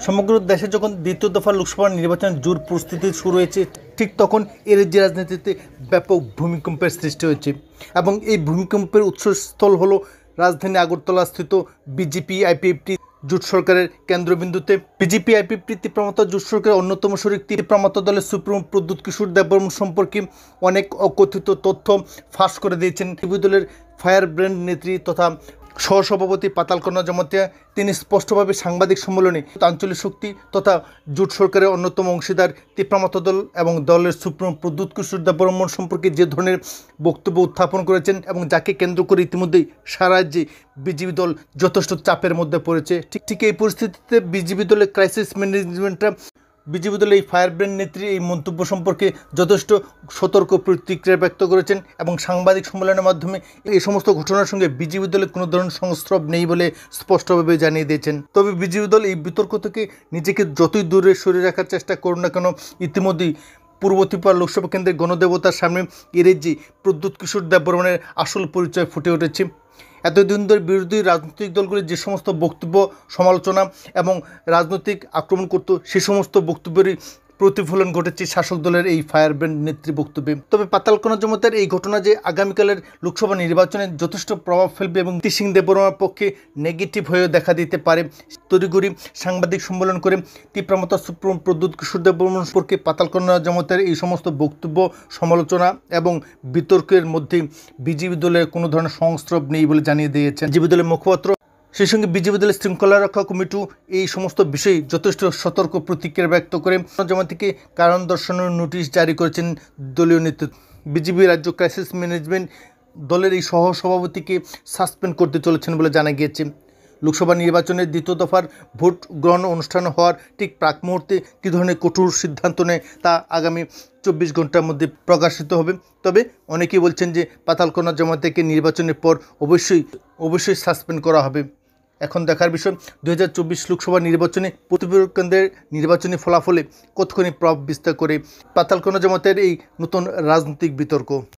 সমগ্র দেশে যখন দ্বিতীয় দফা লোকসভা নির্বাচনের জোর প্রস্তুতি শুরু হয়েছে, ঠিক তখন এর রাজ্যের রাজনীতিতে ব্যাপক ভূমিকম্পের সৃষ্টি হয়েছে এবং এই ভূমিকম্পের উৎসস্থল হলো রাজধানী আগরতলা স্থিত বিজেপি আইপিএফটি জোট সরকারের কেন্দ্রবিন্দুতে। বিজেপি আইপিএফটি তীব্রমতা জোট সরকারের অন্যতম শরিক তীব্রমতা দলের সুপ্রিমো প্রদ্যুৎ কিশোর দেববর্মন সম্পর্কে অনেক অকথিত তথ্য ফাঁস করে দিয়েছেন বিজেপি দলের ফায়ার ব্র্যান্ড নেত্রী তথা সহসভাপতি পাতালকন্যা জমাতিয়া। তিনি স্পষ্টভাবে সাংবাদিক সম্মেলনে আঞ্চলিক শক্তি তথা জোট সরকারের অন্যতম অংশীদার তীব্রমতা দল এবং দলের সুপ্রিমো প্রদ্যুৎ কিশোর দেববর্মন সম্পর্কে যে ধরনের বক্তব্য উত্থাপন করেছেন এবং যাকে কেন্দ্র করে ইতিমধ্যেই সারা রাজ্যে বিজেপি দল যথেষ্ট চাপের মধ্যে পড়েছে। ঠিক এই পরিস্থিতিতে বিজেপি দলের ক্রাইসিস ম্যানেজমেন্টরা বিজেপি দলের এই ফায়ার ব্র্যান্ড নেত্রী এই মন্তব্য সম্পর্কে যথেষ্ট সতর্ক প্রতিক্রিয়া ব্যক্ত করেছেন এবং সাংবাদিক সম্মেলনের মাধ্যমে এই সমস্ত ঘটনার সঙ্গে বিজেপি দলের কোনো ধরনের সংস্রব নেই বলে স্পষ্টভাবে জানিয়ে দিয়েছেন। তবে বিজেপি দল এই বিতর্ক থেকে নিজেকে যতই দূরে সরিয়ে রাখার চেষ্টা করুন না কেন, ইতিমধ্যেই পূর্ব ত্রিপুরা লোকসভা কেন্দ্রের গণদেবতার সামনে এরেজি প্রদ্যুৎ কিশোর দেববর্মনের আসল পরিচয় ফুটে উঠেছে। এতদিন ধরে বিরোধী রাজনৈতিক দলগুলি যে সমস্ত বক্তব্য, সমালোচনা এবং রাজনৈতিক আক্রমণ করত, সে সমস্ত বক্তব্যেরই প্রতিফলন ঘটেছে শাসক দলের এই ফায়ার ব্র্যান্ড নেত্রী বক্তব্যে। তবে পাতালকন্যা জমাতিয়ার এই ঘটনা যে আগামীকালের লোকসভা নির্বাচনে যথেষ্ট প্রভাব ফেলবে এবং সিং দেববর্মার পক্ষে নেগেটিভ হয়েও দেখা দিতে পারে, তড়িঘড়ি সাংবাদিক সম্মেলন করে তীব্রমতা সুপ্রিমো প্রদ্যুৎ কিশোর দেববর্মন সম্পর্কে পাতালকন্যা জমাতিয়ার এই সমস্ত বক্তব্য, সমালোচনা এবং বিতর্কের মধ্যে বিজেপি দলের কোনো ধরনের সংস্রব নেই বলে জানিয়ে দিয়েছেন বিজেপি দলের মুখপাত্র। সেই সঙ্গে বিজেপি দলের শৃঙ্খলা রক্ষা কমিটিও এই সমস্ত বিষয়ে যথেষ্ট সতর্ক প্রতিক্রিয়া ব্যক্ত করে জমাতিয়াকে কারণ দর্শানোর নোটিশ জারি করেছেন দলীয় নেতৃত্ব। বিজেপি রাজ্য ক্রাইসিস ম্যানেজমেন্ট দলের এই সহসভাপতিকে সাসপেন্ড করতে চলেছেন বলে জানা গিয়েছে। লোকসভা নির্বাচনের দ্বিতীয় দফার ভোট গ্রহণ অনুষ্ঠান হওয়ার ঠিক প্রাক মুহূর্তে কী ধরনের কঠোর সিদ্ধান্ত নেয় তা আগামী 24 ঘন্টার মধ্যে প্রকাশিত হবে। তবে অনেকেই বলছেন যে পাতালকন্যা জমাতিয়াকে নির্বাচনের পর অবশ্যই সাসপেন্ড করা হবে। এখন দেখার বিষয় 2024 লোকসভা নির্বাচনে প্রতিপক্ষ কেন্দ্রের নির্বাচনী ফলাফলে কতখানি প্রভাব বিস্তার করে পাতালকন্যা জমাতিয়ার এই নতুন রাজনৈতিক বিতর্ক।